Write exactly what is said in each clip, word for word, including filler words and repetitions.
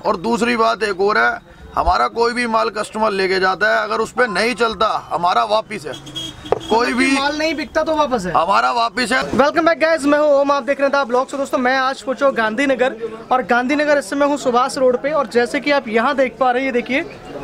और दूसरी बात एक और है, हमारा कोई भी माल कस्टमर लेके जाता है, अगर उस पर नहीं चलता हमारा वापिस है। कोई भी माल नहीं बिकता तो वापस है, हमारा वापिस है। वेलकम बैक गाइस, मैं हूं ओम, आप देख रहे हैं ब्लॉग। से दोस्तों मैं आज पहुंचा गांधीनगर, और गांधीनगर इस समय हूं सुभाष रोड पे। और जैसे कि आप यहां देख पा रहे हैं, ये देखिए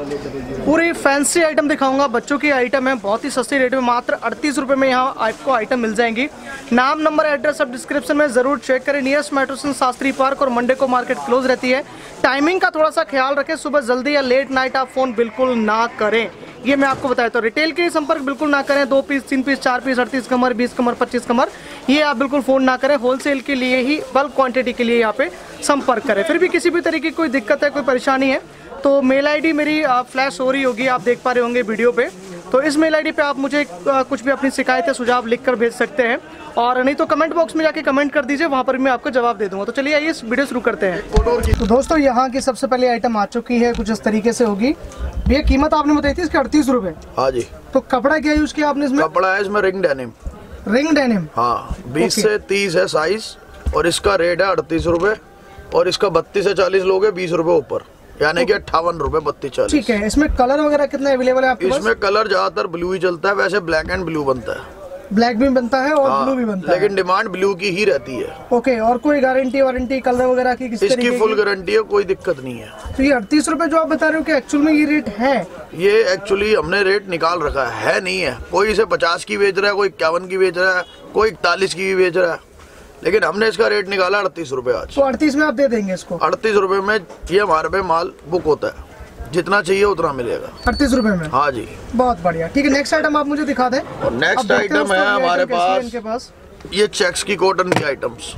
पूरी फैंसी आइटम दिखाऊंगा। बच्चों की आइटम है, बहुत ही सस्ती रेट में, मात्र अड़तीस रुपए में यहाँ आपको आइटम मिल जाएंगी। नाम, नंबर, एड्रेस सब डिस्क्रिप्शन में जरूर चेक करें। Nearest metro station Shastri Park, और मंडे को मार्केट क्लोज रहती है। टाइमिंग का थोड़ा सा ख्याल रखें, सुबह जल्दी या लेट नाइट आप फोन बिल्कुल ना करें, ये मैं आपको बताया। तो रिटेल के संपर्क बिल्कुल ना करें, दो पीस, तीन पीस, चार पीस, अड़तीस कमर, बीस कमर, पच्चीस कमर, ये आप बिल्कुल फ़ोन ना करें। होलसेल के लिए ही, बल्क क्वांटिटी के लिए यहाँ पे संपर्क करें। फिर भी किसी भी तरीके की कोई दिक्कत है, कोई परेशानी है, तो मेल आईडी मेरी फ्लैश हो रही होगी, आप देख पा रहे होंगे वीडियो पे। तो इस मेल आईडी पे आप मुझे कुछ भी अपनी शिकायतें, सुझाव लिख कर भेज सकते हैं, और नहीं तो कमेंट बॉक्स में जाके कमेंट कर दीजिए, वहाँ पर मैं आपको जवाब दे दूंगा। तो चलिए आइए इस वीडियो शुरू करते हैं। तो दोस्तों यहाँ की सबसे पहले आइटम आ चुकी है, कुछ इस तरीके से होगी। भैया कीमत आपने बताई थी इसके अड़तीस रुपए। हाँ जी। तो कपड़ा क्या यूज किया आपने इसमें? कपड़ा है इसमें रिंग डेनिम। रिंग डेनिम, हाँ, बीस से तीस है साइज, और इसका रेट है अड़तीस रुपए, और इसका बत्तीस से चालीस लोगे बीस रुपए ऊपर, यानी कि अट्ठावन रुपए, बत्तीस चालीस। ठीक है। इसमें कलर वगैरह कितने अवेलेबल है आपके पास? इसमें कलर ज्यादातर ब्लू ही चलता है, वैसे ब्लैक एंड ब्लू बनता है। ब्लैक भी बनता है और हाँ, ब्लू भी बनता लेकिन है, डिमांड ब्लू की ही रहती है। ओके। और कोई गारंटी वारंटी कलर वगैरह की किस इसकी फुल गारंटी है, कोई दिक्कत नहीं है। तो ये अड़तीस रुपए जो आप बता रहे हो कि एक्चुअल में ये रेट है? ये एक्चुअली हमने रेट निकाल रखा है, है नहीं है। कोई इसे पचास की बेच रहा है, कोई इक्यावन की बेच रहा है, कोई इकतालीस की भी बेच रहा है, लेकिन हमने इसका रेट निकाला अड़तीस रुपए आज। तो अड़तीस में आप दे देंगे इसको? अड़तीस रुपए में ये हमारे पे माल बुक होता है, जितना चाहिए उतना मिलेगा अड़तीस रुपए में। हाँ जी, बहुत बढ़िया। ठीक है, नेक्स्ट आइटम आप मुझे दिखा दें। और नेक्स्ट आइटम है हमारे पास, इनके पास ये चेक्स की कॉटन की आइटम्स।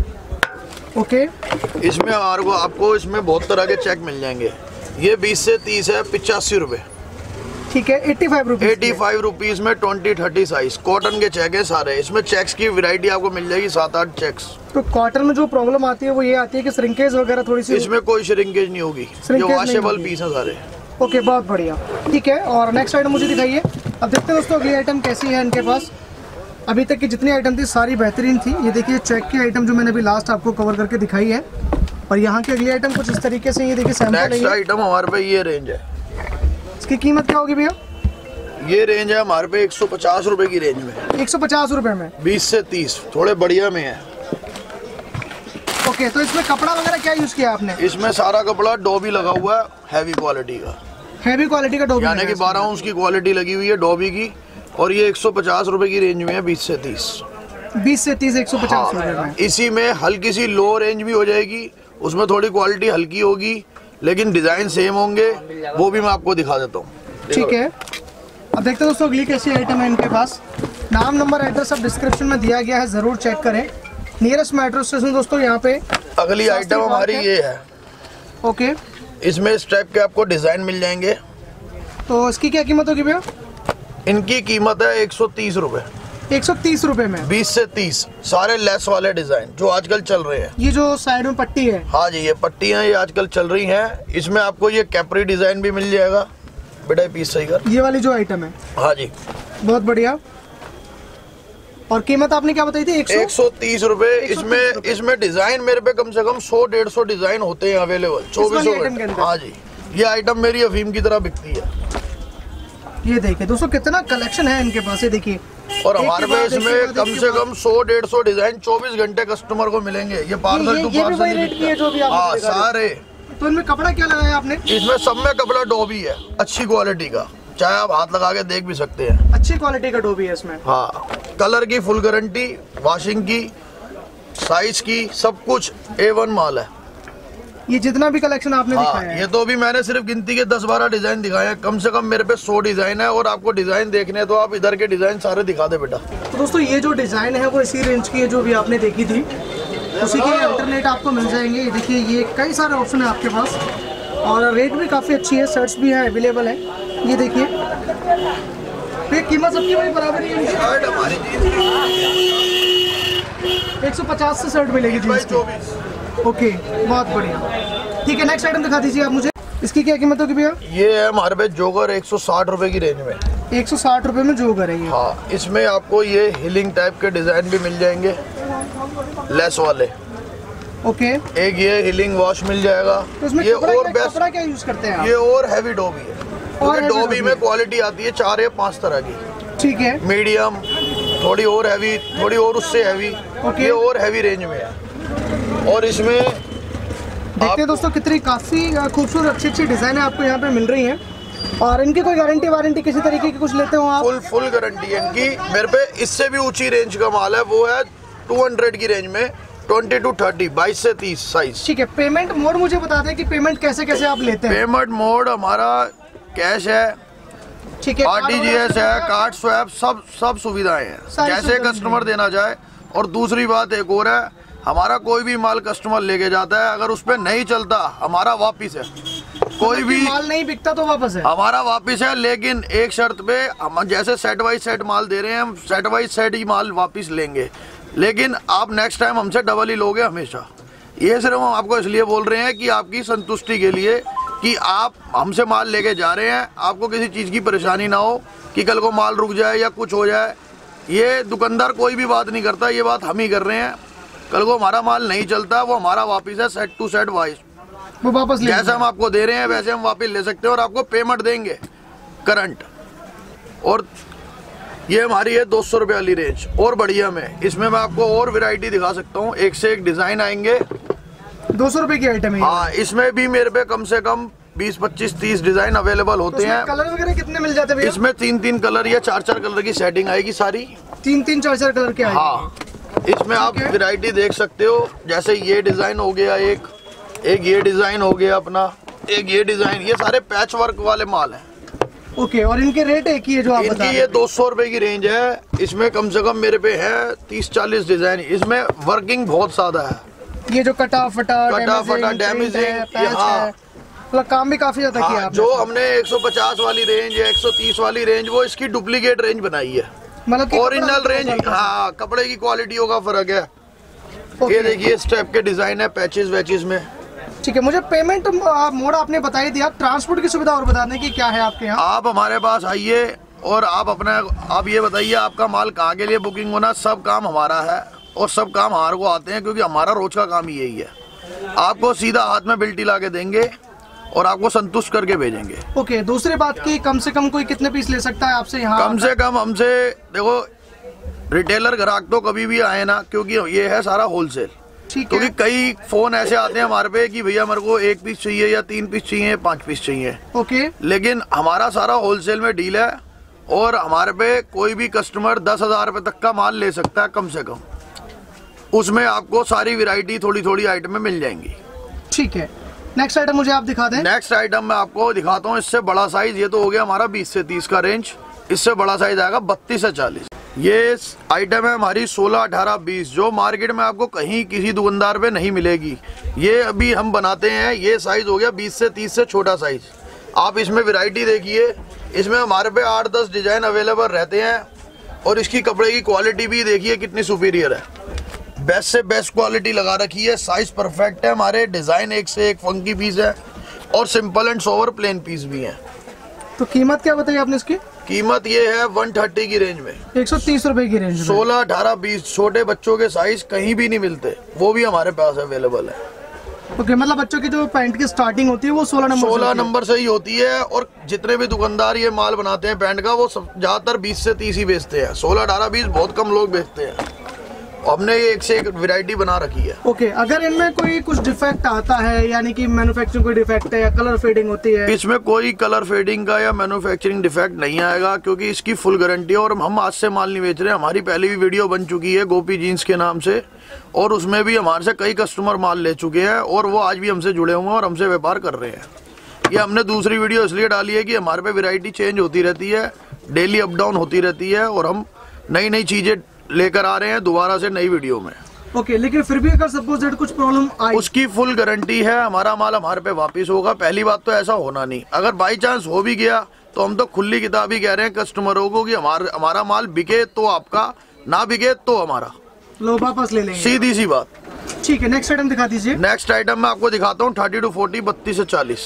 ओके। इसमें हमारे को आपको इसमें बहुत तरह के चेक मिल जाएंगे। ये बीस से तीस है, पिचासी रुपए। ठीक है, eighty five rupees eighty five rupees में ट्वेंटी थर्टी साइज कॉटन के चेक है सारे। इसमें चेक्स की वैरायटी आपको मिल जाएगी, सात आठ चेक्स। तो कॉटन में जो प्रॉब्लम आती है वो ये आती है कि श्रिंकेज वगैरह थोड़ी सी? इसमें कोई श्रिंकेज नहीं होगी, ये वॉशेबल पीस है सारे। ओके, बहुत बढ़िया। ठीक है, और नेक्स्ट आइटम मुझे दिखाइए। अब देखते हैं दोस्तों अगली आइटम कैसी है इनके पास। अभी तक की जितनी आइटम थी सारी बेहतरीन थी। ये देखिए चेक की आइटम जो मैंने अभी लास्ट आपको कवर करके दिखाई है, और यहाँ की अगली आइटम कुछ इस तरीके से, ये देखिए सैंपल है। नेक्स्ट आइटम हमारे पे ये रेंज है। इसकी कीमत क्या होगी भैया? ये रेंज है हमारे पे एक सौ पचास रुपए की रेंज में। एक सौ पचास रुपए में बीस से तीस, थोड़े बढ़िया में है। ओके। तो इसमें कपड़ा वगैरह क्या यूज किया आपने? इसमें सारा कपड़ा डोबी लगा हुआ है, हैवी क्वालिटी का। हैवी क्वालिटी का डोबी, यानी कि बारह आउंस की क्वालिटी लगी हुई है डोबी की, और ये एक सौ पचास रुपए की रेंज में है, बीस से तीस। बीस से तीस, एक सौ पचास रुपए में। इसी में हल्की सी लो रेंज भी हो जाएगी, उसमें थोड़ी क्वालिटी हल्की होगी, लेकिन डिजाइन सेम होंगे, वो भी मैं आपको दिखा देता हूँ। ठीक है। अब देखते हैं दोस्तों अगली कैसी आइटम है इनके पास। नाम, नंबर, एड्रेस सब डिस्क्रिप्शन में दिया गया है, जरूर चेक करें। नियरेस्ट मेट्रो स्टेशन दोस्तों यहाँ पे। अगली आइटम हमारी ये है। ओके। इसमें स्टेप के आपको डिजाइन मिल जाएंगे। तो इसकी क्या कीमत होगी भैया? इनकी कीमत है एक सौ तीस रुपए। एक सौ तीस रुपए में बीस से तीस, सारे लेस वाले डिजाइन जो आजकल चल रहे हैं। ये जो साइड में पट्टी है? हाँ जी, ये पट्टियाँ ये आजकल चल रही हैं। इसमें आपको ये कैपरी डिजाइन भी मिल जाएगा। बेटा पीस सही कर, ये वाली जो आइटम है। हाँ जी, बहुत बढ़िया। और कीमत आपने क्या बताई थी? एक सौ तीस रुपए। इसमें इसमें डिजाइन मेरे पे कम से कम सौ डेढ़ सौ डिजाइन होते हैं अवेलेबल चौबीस। हाँ जी, ये आइटम मेरी अफीम की तरह बिकती है। ये देखिए दोस्तों कितना कलेक्शन है इनके पास, ये देखिए। और हमारे पे इसमें कम से कम सौ डेढ़ सौ डिजाइन चौबीस घंटे कस्टमर को मिलेंगे। ये पार्सल टू पार्सल, हाँ सारे। तो इनमें कपड़ा क्या लगाया आपने? इसमें सब में कपड़ा डोबी है, अच्छी क्वालिटी का, चाहे आप हाथ लगा के देख भी सकते हैं। अच्छी क्वालिटी का डोबी है इसमें। हाँ, कलर की फुल गारंटी, वॉशिंग की, साइज की, सब कुछ ए वन माल है। ये जितना भी कलेक्शन आपने हाँ, दिखाया है, ये तो अभी मैंने सिर्फ गिनती के दस बारह डिजाइन दिखाए हैं। कम से कम मेरे पे सौ डिजाइन है, और आपको डिजाइन देखने हैं तो आप इधर के डिजाइन सारे दिखा दे बेटा। तो दोस्तों ये जो डिजाइन है वो इसी रेंज की है जो भी आपने देखी थी, उसी के अल्टरनेट आपको मिल जाएंगे। ये देखिए ये कई सारे ऑप्शन है आपके पास, और रेट भी काफ़ी अच्छी है, शर्ट्स भी है अवेलेबल है। ये देखिए कीमत सबकी भाई बराबर है। शर्ट हमारी एक सौ पचास से शर्ट मिलेगी जींस की। ओके, बहुत बढ़िया। ठीक है, नेक्स्ट आइटम दिखा दीजिए आप मुझे। इसकी क्या कीमत होगी भैया? ये है हमारे पे जोगर एक सौ साठ रुपए की रेंज में। एक सौ साठ रुपए में जोगर है ये। हाँ, इसमें आपको ये हीलिंग टाइप के डिजाइन भी मिल जाएंगे, लेस वाले। ओके। एक ये हीलिंग वॉश मिल जाएगा। तो इसमें ये कपड़ा और क्या, बेस्ट कपड़ा क्या यूज करते हैं आप? ये और हैवी डोबी है, क्योंकि heavy डोबी डोबी में है। क्वालिटी आती है चार या पांच तरह की। ठीक है। मीडियम, थोड़ी और हैवी, थोड़ी और उससे हैवी। ओके। ये और हैवी रेंज में है। और इसमें देखते हैं दोस्तों कितनी काफी खूबसूरत अच्छी अच्छी डिजाइन आपको यहाँ पे मिल रही हैं। और इनकी कोई गारंटी वारंटी किसी तरीके की कुछ लेते हो आप? फुल फुल गारंटी है इनकी। मेरे पे इससे भी ऊंची रेंज का माल है, वो है दो सौ की रेंज में, ट्वेंटी टू थर्टी, बाईस से तीस साइज। ठीक है। पेमेंट मोड मुझे बता दें कि पेमेंट कैसे कैसे आप लेते हैं? पेमेंट मोड हमारा कैश है, ठीक है, आरटीजीएस है, कार्ड स्वैप, सब सब सुविधाएं हैं, सारी जैसे सुविधाएं कस्टमर देना चाहे। और दूसरी बात एक और है, हमारा कोई भी माल कस्टमर लेके जाता है, अगर उस पर नहीं चलता हमारा वापिस है। कोई भी माल नहीं बिकता तो वापस है? हमारा वापिस है, लेकिन एक शर्त पे, हम जैसे सेट बाई सेट माल दे रहे हैं, हम सेट बाई सेट ही माल वापिस लेंगे, लेकिन आप नेक्स्ट टाइम हमसे डबल ही लोगे हमेशा। ये सिर्फ हम आपको इसलिए बोल रहे हैं कि आपकी संतुष्टि के लिए, कि आप हमसे माल लेके जा रहे हैं, आपको किसी चीज़ की परेशानी ना हो कि कल को माल रुक जाए या कुछ हो जाए। ये दुकानदार कोई भी बात नहीं करता, ये बात हम ही कर रहे हैं। कल को हमारा माल नहीं चलता, वो हमारा वापिस है, सेट टू सेट वाइज, वो वापस ले जैसे हम आपको दे रहे हैं वैसे हम वापस ले सकते हैं, और आपको पेमेंट देंगे करंट। और ये हमारी है दो सौ रुपये वाली रेंज, और बढ़िया में इसमें मैं आपको और वैरायटी दिखा सकता हूँ, एक से एक डिजाइन आएंगे। दो सौ रुपए की आइटम है। हाँ, इसमें भी मेरे पे कम से कम बीस पच्चीस तीस डिजाइन अवेलेबल तो होते हैं। कलर वगैरह कितने मिल जाते हैं भैया? इसमें तीन तीन कलर या चार चार कलर की सेटिंग आएगी सारी। तीन तीन चार चार कलर के आएंगे। हाँ, इसमें आप है। वैरायटी देख सकते हो, जैसे ये डिजाइन हो गया, एक एक ये डिजाइन हो गया अपना, एक ये डिजाइन, ये सारे पैच वर्क वाले माल हैं। ओके। और इनके रेट एक ही है जो आप बता इनकी रहे ये हैं? दो सौ रुपए की रेंज है। इसमें कम से कम मेरे पे है तीस चालीस डिजाइन। इसमें वर्किंग बहुत ज्यादा है, ये जो कटा फटा कटा फटा डैमेजिंग, हाँ, मतलब काम भी काफी ज्यादा किया हाँ, आपने। जो हमने एक सौ पचास वाली रेंज या एक सौ तीस वाली रेंज, वो इसकी डुप्लीकेट रेंज बनाई है। मतलब कि ओरिजिनल कपड़ा रेंज, हल्का- हाँ, कपड़े की क्वालिटियों का फर्क है। ओके। ये देखिए इस टाइप के डिजाइन है पैचेस वैचेस में। ठीक है। मुझे पेमेंट मोड आपने बता ही दिया, ट्रांसपोर्ट की सुविधा और बता दें कि क्या है आपके यहाँ? आप हमारे पास आइए और आप अपना आप ये बताइए आपका माल कहाँ के लिए बुकिंग होना, सब काम हमारा है और सब काम हमारे को आते हैं, क्योंकि हमारा रोज का काम ही यही है। आपको सीधा हाथ में बिल्टी ला के देंगे और आपको संतुष्ट करके भेजेंगे। ओके। दूसरी बात की, कम से कम कोई कितने पीस ले सकता है आपसे यहाँ? कम से कम हमसे देखो, रिटेलर ग्राहक तो कभी भी आए ना, क्योंकि ये है सारा होलसेल। ठीक क्योंकि है। कई फोन ऐसे आते हैं हमारे पे कि भैया मेरे को एक पीस चाहिए या तीन पीस चाहिए, पांच पीस चाहिए। ओके। लेकिन हमारा सारा होलसेल में डील है, और हमारे पे कोई भी कस्टमर दस हजार रुपए तक का माल ले सकता है कम से कम। उसमें आपको सारी वैरायटी थोड़ी थोड़ी आइटमें मिल जाएंगी। ठीक है। नेक्स्ट आइटम मुझे आप दिखा दें। नेक्स्ट आइटम मैं आपको दिखाता हूँ, इससे बड़ा साइज, ये तो हो गया हमारा बीस से तीस का रेंज, इससे बड़ा साइज आएगा बत्तीस से चालीस। ये आइटम है हमारी सोलह अठारह बीस, जो मार्केट में आपको कहीं किसी दुकानदार पे नहीं मिलेगी। ये अभी हम बनाते हैं, ये साइज हो गया बीस से तीस से छोटा साइज। आप इसमें वैरायटी देखिए, इसमें हमारे पे आठ दस डिजाइन अवेलेबल रहते हैं, और इसकी कपड़े की क्वालिटी भी देखिए कितनी सुपीरियर है, बेस्ट से बेस्ट क्वालिटी लगा रखी है। साइज परफेक्ट है हमारे, डिजाइन एक से एक फंकी पीस है, और simple and sober plain piece भी है। तो कीमत क्या बताई आपने इसकी? कीमत ये है एक सौ तीस की रेंज में, एक सौ तीस रुपए की रेंज में। सोलह अठारह बीस छोटे बच्चों के साइज कहीं भी नहीं मिलते, वो भी हमारे पास अवेलेबल है। ओके। मतलब बच्चों की जो पैंट की स्टार्टिंग होती है वो सोलह नंबर सोलह नंबर से ही होती है, और जितने भी दुकानदार ये माल बनाते हैं पैंट का, वो ज्यादातर बीस से तीस ही बेचते हैं। सोलह अठारह बीस बहुत कम लोग बेचते हैं। हमने ये एक से एक वैरायटी बना रखी है। ओके। अगर इनमें कोई कुछ डिफेक्ट आता है, यानी कि मैन्युफैक्चरिंग कोई डिफेक्ट है या कलर फेडिंग होती है? इसमें कोई कलर फेडिंग का या मैन्युफैक्चरिंग डिफेक्ट नहीं आएगा, क्योंकि इसकी फुल गारंटी है। और हम आज से माल नहीं बेच रहे हैं, हमारी पहले भी वीडियो बन चुकी है गोपी जीन्स के नाम से, और उसमें भी हमारे से कई कस्टमर माल ले चुके हैं, और वो आज भी हमसे जुड़े हुए हैं और हमसे व्यापार कर रहे हैं। ये हमने दूसरी वीडियो इसलिए डाली है कि हमारे पे वैरायटी चेंज होती रहती है, डेली अप डाउन होती रहती है, और हम नई नई चीजें लेकर आ रहे हैं दोबारा से नई वीडियो में। ओके। लेकिन फिर भी अगर सपोज दैट कुछ प्रॉब्लम आई, उसकी फुल गारंटी है, हमारा माल हमारे पे वापस होगा। पहली बात तो ऐसा होना नहीं, अगर बाई चांस हो भी गया तो हम तो खुली किताब ही कह रहे हैं कस्टमरों को कि हमारा हमारा माल बिके तो आपका, ना बिके तो हमारा, लो वापस ले लेंगे, सीधी सी बात। ठीक है। नेक्स्ट आइटम दिखा दीजिए। नेक्स्ट आइटम मैं आपको दिखाता हूँ थर्टी टू फोर्टी, बत्तीस से चालीस।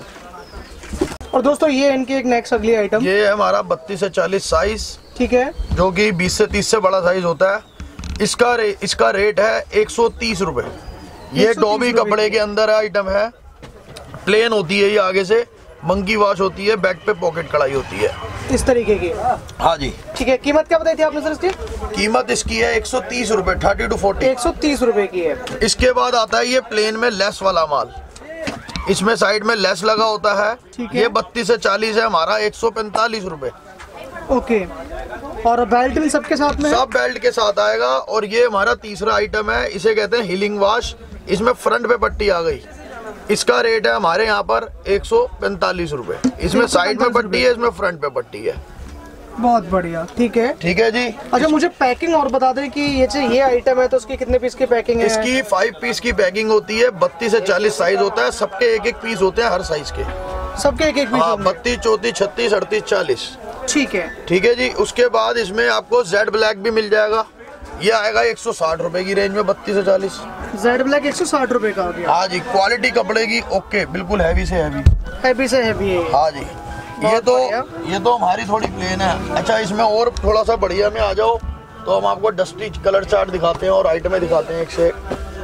और दोस्तों ये इनकी एक नेक्स्ट अगली आइटम, ये है हमारा बत्तीस से चालीस साइज, ठीक है, जो कि बीस से तीस से बड़ा साइज होता है। इसका रे, इसका रेट है एक सौ तीस रुपए। ये डॉबी कपड़े के अंदर आइटम है, प्लेन होती है ये, आगे से मंकी वॉश होती है, बैक पे पॉकेट कढ़ाई होती है इस तरीके की। हाँ जी। ठीक है, कीमत क्या बताई थी आपने सर इसकी? कीमत इसकी है एक सौ तीस रुपए, थर्टी टू फोर्टी। एक सौ तीस रुपए की है। इसके बाद आता है ये प्लेन में लेस वाला माल, इसमें साइड में लेस लगा होता है, ठीक है। ये बत्तीस से चालीस है हमारा, एक सौ पैंतालीस रुपए। ओके, और बेल्ट भी सबके साथ में है? सब बेल्ट के साथ आएगा। और ये हमारा तीसरा आइटम है, इसे कहते हैं हीलिंग वॉश, इसमें फ्रंट पे पट्टी आ गई। इसका रेट है हमारे यहाँ पर एक सौ पैंतालीस रुपए। इसमें साइड में पट्टी है, इसमें फ्रंट पे पट्टी है। बहुत बढ़िया, ठीक है। ठीक है जी। अच्छा, मुझे पैकिंग और बता दें कि ये ये आइटम है तो उसकी कितने पीस की पैकिंग है? इसकी फाइव पीस की पैकिंग होती है, बत्तीस से चालीस साइज होता है, सबके एक एक पीस होते हैं हर साइज के। सबके एक एक पीस? हाँ, बत्तीस, चौतीस, छत्तीस, अड़तीस, चालीस। ठीक है, ठीक है जी। उसके बाद इसमें आपको जेड ब्लैक भी मिल जाएगा, ये आएगा एक सौ साठ रुपए की रेंज में, बत्तीस से चालीस। जेड ब्लैक एक सौ साठ रुपए का हो गया। हाँ जी, क्वालिटी कपड़े की ओके, बिल्कुल हैवी से हैवी। हैवी से हैवी है। हाँ जी। ये तो ये तो हमारी थोड़ी प्लेन है। अच्छा, इसमें और थोड़ा सा बढ़िया में आ जाओ तो हम आपको डस्टी कलर चार्ट दिखाते हैं और आइटमें दिखाते हैं एक से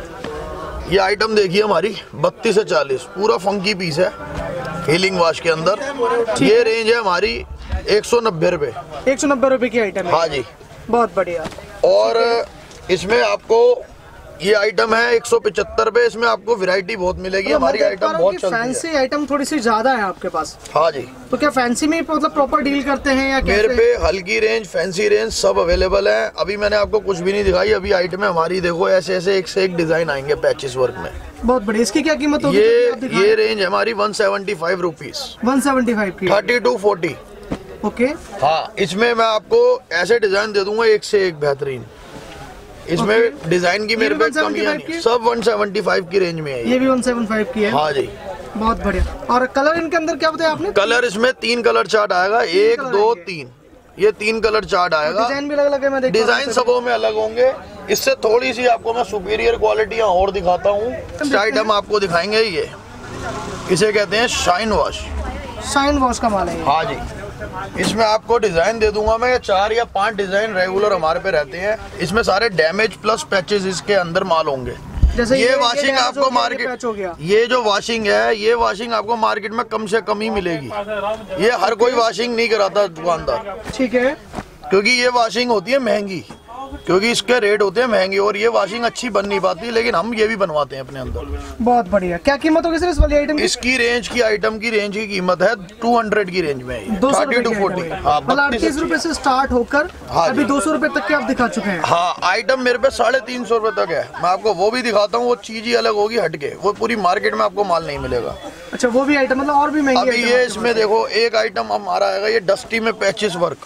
एक। ये आइटम देखिए हमारी बत्तीस से चालीस, पूरा फंकी पीस है हीलिंग वॉश के अंदर। ये रेंज है हमारी एक सौ नब्बे रुपए। एक सौ नब्बे रुपए की आइटम है। हाँ जी, बहुत बढ़िया। और इसमें आपको ये आइटम है एक सौ पचहत्तर रुपए। इसमें आपको वैरायटी बहुत मिलेगी, हमारी आइटम बहुत चलती है। फैंसी आइटम थोड़ी सी ज्यादा है आपके पास। हाँ जी। तो क्या फैंसी में मतलब प्रॉपर डील करते हैं या मेरे पे हल्की रेंज, फैंसी रेंज सब अवेलेबल है। अभी मैंने आपको कुछ भी नहीं दिखाई, अभी आइटम हमारी देखो ऐसे ऐसे एक से एक डिजाइन आएंगे पैचेस वर्क में। बहुत बढ़िया। इसकी क्या कीमत होगी? ये ये रेंज हमारी one seventy five rupees, one seventy five की, थर्टी टू फोर्टी। ओके। हाँ, इसमें मैं आपको ऐसे डिजाइन दे दूंगा एक से एक बेहतरीन। इसमें okay. डिजाइन की मेरे पे कमियां नहीं, सब एक सौ पचहत्तर की रेंज में है। ये भी एक सौ पचहत्तर की है। हाँ जी। बहुत बढ़िया। और कलर इनके अंदर क्या बताया आपने? कलर इसमें तीन कलर चार्ट आएगा, एक दो तीन, ये तीन कलर चार्ट आएगा। डिजाइन भी अलग अलग है, मैं देख डिजाइन सबों में अलग होंगे। इससे थोड़ी सी आपको मैं सुपीरियर क्वालिटियां और दिखाता हूँ। आइटम आपको दिखाएंगे, ये इसे कहते हैं शाइन वॉश। शाइन वॉश का माल है। हाँ जी। इसमें आपको डिजाइन दे दूंगा मैं, चार या पांच डिजाइन रेगुलर हमारे पे रहते हैं। इसमें सारे डैमेज प्लस पैचेस इसके अंदर माल होंगे। जैसे ये, ये वॉशिंग ये आपको मार्केट, ये जो वॉशिंग है, ये वॉशिंग आपको मार्केट में कम से कम ही मिलेगी। ये हर कोई वॉशिंग नहीं कराता दुकानदार। ठीक है। क्योंकि ये वॉशिंग होती है महंगी, क्योंकि इसके रेट होते हैं महंगे, और ये वॉशिंग अच्छी बन नहीं पाती, लेकिन हम ये भी बनवाते हैं अपने अंदर। बहुत बढ़िया। क्या कीमत होगी सर इस वाली आइटम की? इसकी रेंज की आइटम की रेंज की कीमत है दो सौ की रेंज में, दो सौ थर्टी टू फोर्टी। मतलब अड़तीस रुपए से स्टार्ट होकर अभी दो सौ रुपए तक के आप दिखा चुके हैं। हाँ, आइटम मेरे पे साढ़े तीन सौ रुपए तक है। मैं आपको वो भी दिखाता हूँ, वो चीज ही अलग होगी हटके, वो पूरी मार्केट में आपको माल नहीं मिलेगा। अच्छा, वो भी आइटम मतलब और भी महंगी। अभी ये इसमें देखो, एक आइटम हमारा आएगा ये डस्टी में पैचेस वर्क,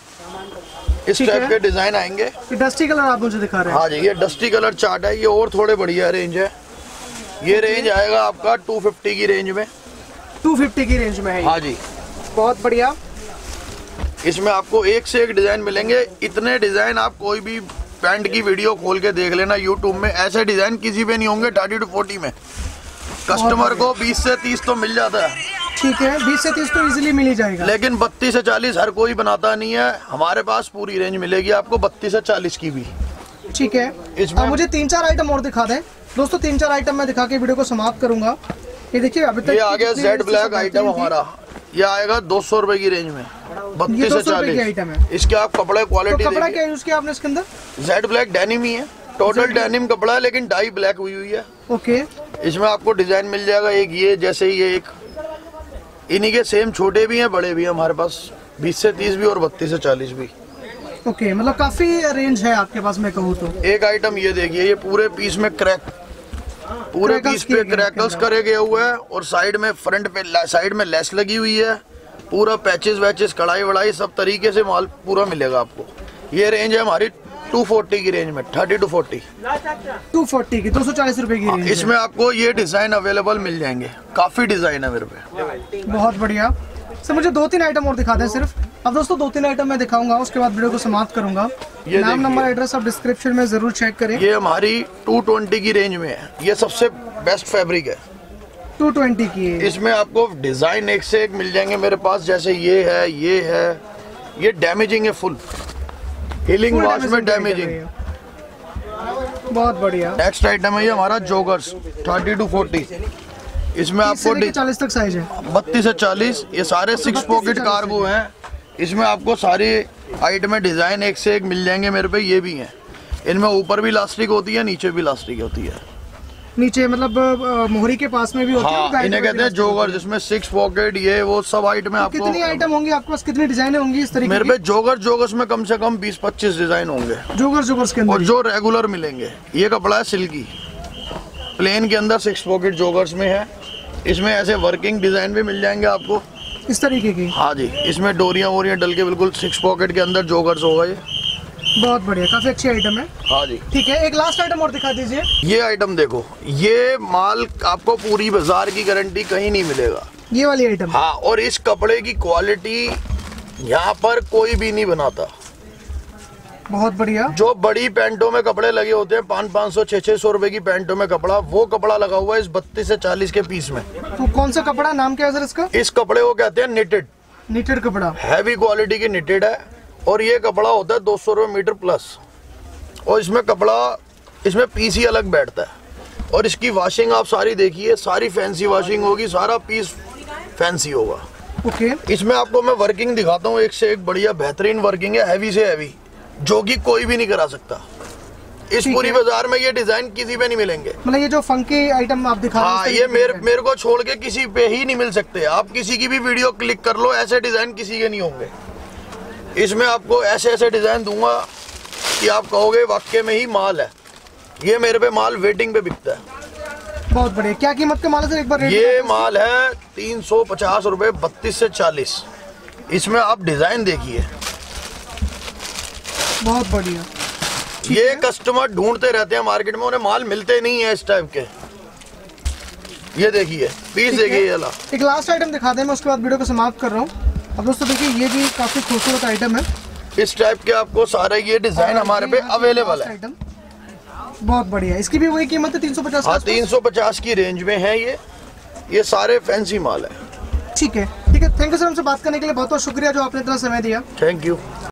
इस टाइप के डिजाइन आएंगे। डस्टी कलर आप मुझे दिखा रहे हैं? हाँ जी, ये डस्टी कलर चार्ट है, ये और थोड़े बढ़िया रेंज है। ये रेंज आएगा आपका दो सौ पचास की रेंज में। दो सौ पचास की रेंज में है। हाँ जी। बहुत बढ़िया। इसमें आपको एक से एक डिजाइन मिलेंगे। इतने डिजाइन आप कोई भी पैंट की वीडियो खोल के देख लेना यूट्यूब में, ऐसे डिजाइन किसी पे नहीं होंगे थर्टी टू फोर्टी में। कस्टमर को बीस से तीस तो मिल जाता है। ठीक है, बीस से तीस तो इजीली मिल ही जाएगा, लेकिन बत्तीस से चालीस हर कोई बनाता नहीं है। हमारे पास पूरी रेंज मिलेगी आपको बत्तीस से चालीस की भी। ठीक है। इसमें मुझे तीन चार आइटम और दिखा दें दोस्तों। तीन चार आइटम मैं दिखा के वीडियो को समाप्त करूंगा। ये देखिए, अभी तक ये आ गया जेड ब्लैक आइटम हमारा, ये आएगा दो सौ रुपए की रेंज में, बत्तीस से चालीस आइटम है। इसके आप कपड़े क्वालिटी, कपड़ा क्या यूज किया आपने इसके अंदर? जेड ब्लैक डेनिम ही है, टोटल डेनिम कपड़ा है, लेकिन डाई ब्लैक हुई हुई है। ओके। इसमें आपको डिजाइन मिल जाएगा, एक ये जैसे ये, एक इन्हीं के सेम छोटे भी हैं बड़े भी हैं हमारे पास, बीस से तीस भी और बत्तीस से चालीस भी। ओके, मतलब काफी रेंज है आपके पास मैं कहूँ तो। एक आइटम ये देखिए, ये पूरे पीस में क्रैक, पूरे पीस पे क्रैकल्स करे गए हुए हैं, और साइड में फ्रंट पे साइड में लेस लगी हुई है, पूरा पैचेस वैचेस कढ़ाई वढ़ाई सब तरीके से माल पूरा मिलेगा आपको। ये रेंज है हमारी दो सौ चालीस की रेंज में, थर्टी टू फोर्टी। दो सौ चालीस की, दो सौ चालीस रुपए की रेंज। इसमें आपको ये डिजाइन अवेलेबल मिल जाएंगे, काफी डिजाइन है मेरे पे। बहुत बढ़िया सर, मुझे दो तीन आइटम और दिखा दें सिर्फ। अब दोस्तों दो तीन आइटम मैं दिखाऊंगा, उसके बाद वीडियो को समाप्त करूंगा। नाम नंबर एड्रेस आप डिस्क्रिप्शन में जरूर चेक करें। ये हमारी दो सौ बीस की रेंज में है, ये सबसे बेस्ट फैब्रिक है, दो सौ बीस की है। इसमें आपको डिजाइन एक से एक मिल जाएंगे मेरे पास, जैसे ये है, ये है, ये डैमेजिंग है फुल, हीलिंग वॉश में डैमेजिंग। बहुत बढ़िया। नेक्स्ट आइटम है ये हमारा जोगर्स थर्टी टू फोर्टी। इसमें आपको चालीस तक साइज है, बत्तीस से चालीस। ये सारे सिक्स पॉकेट कार्गो हैं। इसमें आपको सारी आइटमें डिजाइन एक से एक मिल जाएंगे मेरे पे। ये भी हैं, इनमें ऊपर भी इलास्टिक होती है, नीचे भी इलास्टिक होती है। नीचे मतलब मोहरी के पास में भी होती हाँ, है। इन्हें कहते हैं जोगर, जिसमें सिक्स पॉकेट ये वो सब आइटम है। आपको कितनी आइटम होंगी आपके पास, कितनी डिजाइन होंगी इस तरीके मेरे पे जोगर जोगर्स में कम से कम बीस पच्चीस डिजाइन होंगे जोगर जोगर्स के अंदर, और जो रेगुलर मिलेंगे। ये कपड़ा है सिल्की प्लेन के अंदर, सिक्स पॉकेट जोगर्स में है। इसमें ऐसे वर्किंग डिजाइन भी मिल जाएंगे आपको इस तरीके की। हाँ जी, इसमें डोरियां वोरियां डल के बिल्कुल सिक्स पॉकेट के अंदर जोगर्स होगा। ये बहुत बढ़िया, काफी अच्छी आइटम है। हाँ जी, ठीक है, एक लास्ट आइटम और दिखा दीजिए। ये आइटम देखो, ये माल आपको पूरी बाजार की गारंटी कहीं नहीं मिलेगा, ये वाली आइटम। हाँ, और इस कपड़े की क्वालिटी यहाँ पर कोई भी नहीं बनाता। बहुत बढ़िया। जो बड़ी पैंटों में कपड़े लगे होते हैं पाँच पाँच सौ छह छह सौ रुपए की पैंटों में कपड़ा, वो कपड़ा लगा हुआ है इस बत्तीस से चालीस के पीस में। तो कौन सा कपड़ा, नाम क्या है सर इसका? इस कपड़े को कहते हैं निटेड। निटेड कपड़ा, हैवी क्वालिटी की निटेड है। और ये कपड़ा होता है दो सौ रुपये मीटर प्लस। और इसमें कपड़ा, इसमें पीस ही अलग बैठता है। और इसकी वॉशिंग आप सारी देखिए, सारी फैंसी वॉशिंग होगी, सारा पीस फैंसी होगा। ओके। इसमें आपको मैं वर्किंग दिखाता हूँ, एक से एक बढ़िया बेहतरीन वर्किंग है, हैवी से हैवी, जो कि कोई भी नहीं करा सकता। इस पूरी बाजार में ये डिजाइन किसी पे नहीं मिलेंगे। मतलब ये जो फंकी आइटम आप दिखा रहे हैं, हाँ, ये मेरे मेरे को छोड़ के किसी पे ही नहीं मिल सकते। आप किसी की भी वीडियो क्लिक कर लो, ऐसे डिजाइन किसी के नहीं होंगे। इसमें आपको ऐसे ऐसे डिजाइन दूंगा कि आप कहोगे वाकई में ही माल है। ये मेरे पे माल वेटिंग पे बिकता है। बहुत बढ़िया। क्या कीमत का माल है सर, एक बार रेट? ये माल है तीन सौ पचास रुपए, बत्तीस से चालीस। इसमें आप डिजाइन देखिए, बहुत बढ़िया। ये कस्टमर ढूंढते रहते हैं मार्केट में, उन्हें माल मिलते नहीं है इस टाइप के। ये देखिए पीस, देखिए ये ला। एक लास्ट आइटम दिखा दें, मैं उसके बाद वीडियो को समाप्त कर रहा हूँ। अब दोस्तों देखिए, ये भी काफी खूबसूरत आइटम है। इस टाइप के आपको सारे ये डिजाइन हमारे पे अवेलेबल है। बहुत बढ़िया। इसकी भी वही कीमत है तीन सौ पचास? हाँ, तीन सौ पचास की रेंज में है ये। ये सारे फैंसी माल है। ठीक है, ठीक है। थैंक यू सर, हमसे बात करने के लिए बहुत बहुत शुक्रिया जो आपने इतना समय दिया। Thank you.